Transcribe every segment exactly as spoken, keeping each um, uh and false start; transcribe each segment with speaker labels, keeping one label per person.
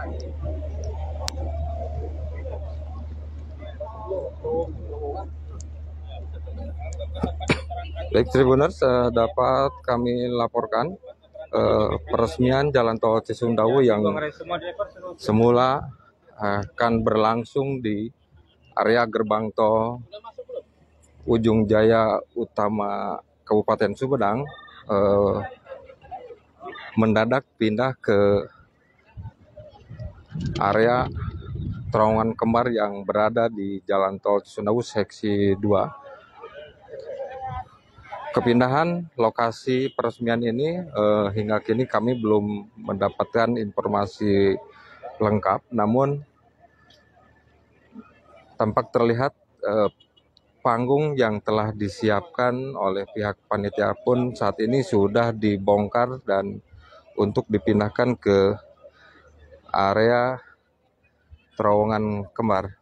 Speaker 1: Baik Tribuners, eh, dapat kami laporkan eh, peresmian Jalan Tol Cisumdawu yang semula akan berlangsung di area gerbang tol Ujung Jaya Utama Kabupaten Sumedang eh, mendadak pindah ke area terowongan kembar yang berada di Jalan Tol Cisumdawu seksi dua. Kepindahan lokasi peresmian ini eh, hingga kini kami belum mendapatkan informasi lengkap, namun tampak terlihat eh, panggung yang telah disiapkan oleh pihak panitia pun saat ini sudah dibongkar dan untuk dipindahkan ke area terowongan kembar.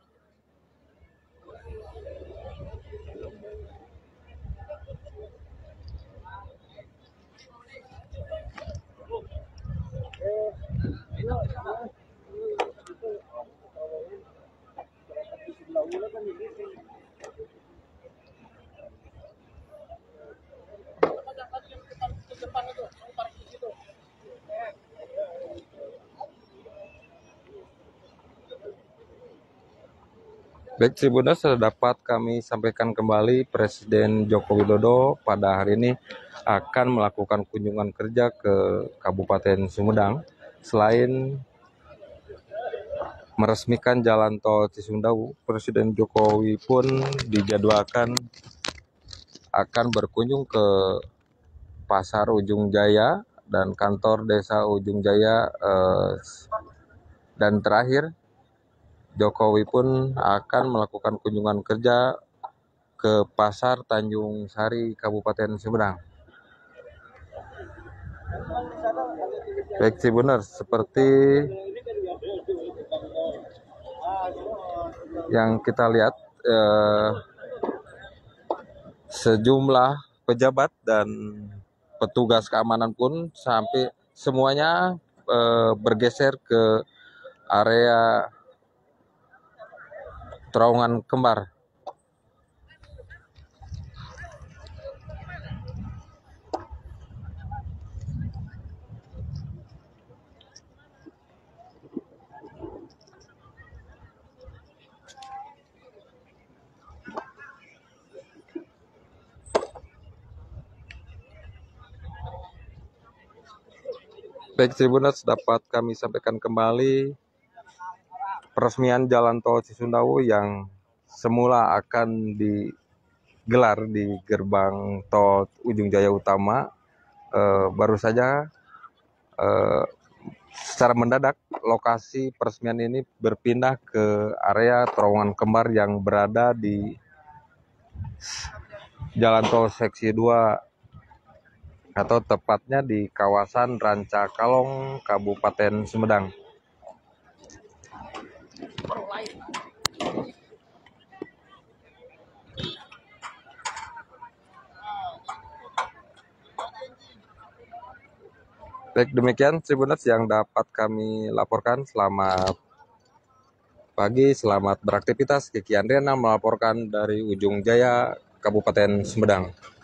Speaker 1: Baik Tribuners, dapat kami sampaikan kembali Presiden Joko Widodo pada hari ini akan melakukan kunjungan kerja ke Kabupaten Sumedang. Selain meresmikan Jalan Tol Cisumdawu, Presiden Jokowi pun dijadwalkan akan berkunjung ke Pasar Ujung Jaya dan kantor Desa Ujung Jaya, eh, dan terakhir Jokowi pun akan melakukan kunjungan kerja ke Pasar Tanjung Sari, Kabupaten Sumedang. Baik Tribuners, seperti yang kita lihat, eh, sejumlah pejabat dan petugas keamanan pun sampai semuanya eh, bergeser ke area terowongan kembar. Baik Tribuners, dapat kami sampaikan kembali peresmian Jalan Tol Cisumdawu yang semula akan digelar di gerbang tol Ujung Jaya Utama eh, baru saja eh, secara mendadak lokasi peresmian ini berpindah ke area terowongan kembar yang berada di Jalan Tol seksi dua atau tepatnya di kawasan Rancakalong, Kabupaten Sumedang. Baik, demikian Tribuners yang dapat kami laporkan. Selamat pagi, selamat beraktivitas. Kiki Andriana melaporkan dari Ujung Jaya, Kabupaten Sumedang.